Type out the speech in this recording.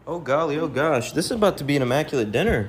Oh golly, oh gosh, this is about to be an immaculate dinner.